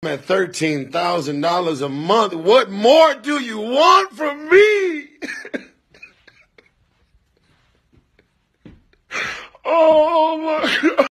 at $13,000 a month. What more do you want from me? Oh my God.